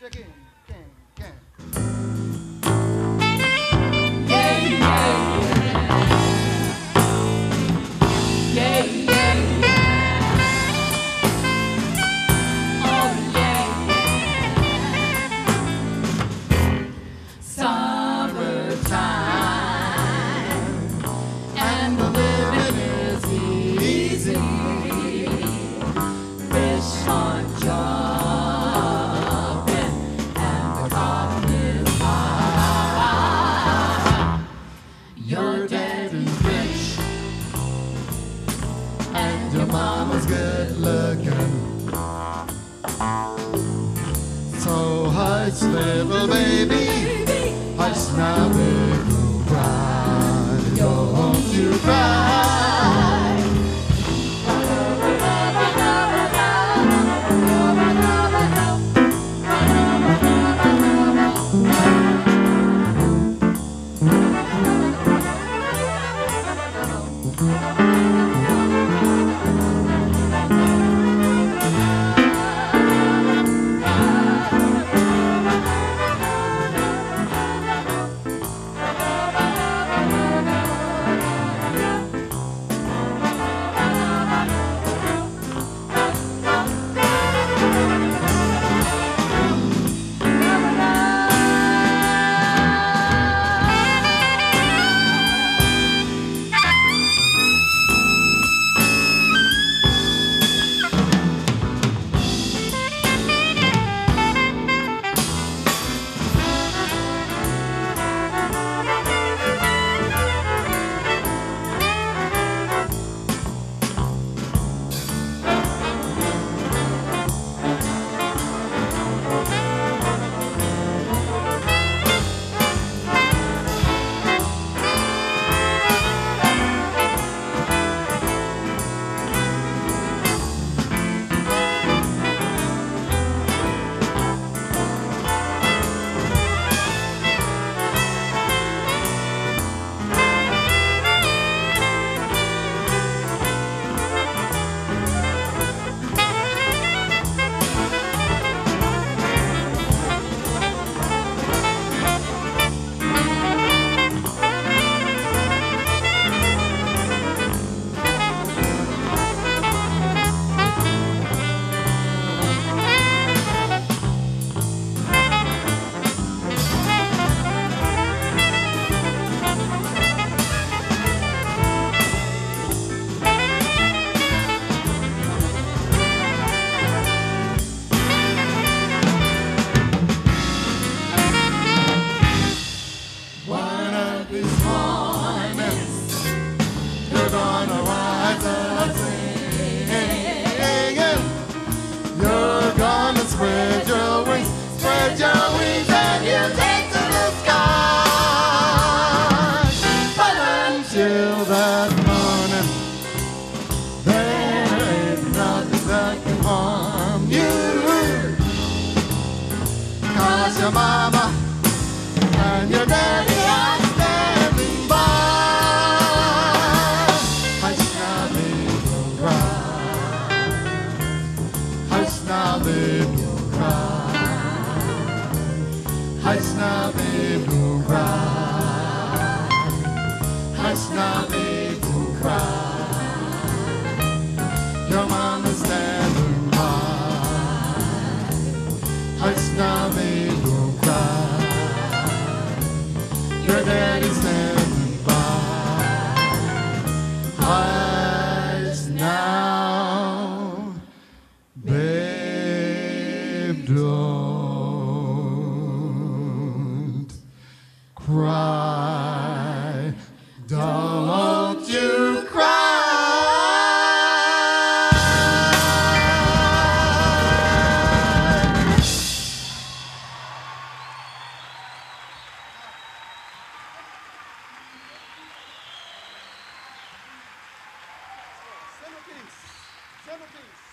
Check in. Gang, gang. Yeah, yeah, yeah. Yeah, yeah, yeah. Oh, yeah, yeah. Summertime, and the living is easy. Fish on jumping, and the cotton is high. Your daddy's rich, and your mama's good looking. So hush, little baby, hush now, little cry. Don't you cry. Spread your wings, and you take to the sky. But until that morning, there ain't nothing that can harm you. 'Cause your mama and your daddy are standing by. Hush now, little cry. Hush now, little cry. Hush now, little cry. Hush now, little cry. Your mama's standing by. Hush now, little cry. Your daddy's standing by. Hush now, babe, don't cry. Don't you cry. Centerpiece.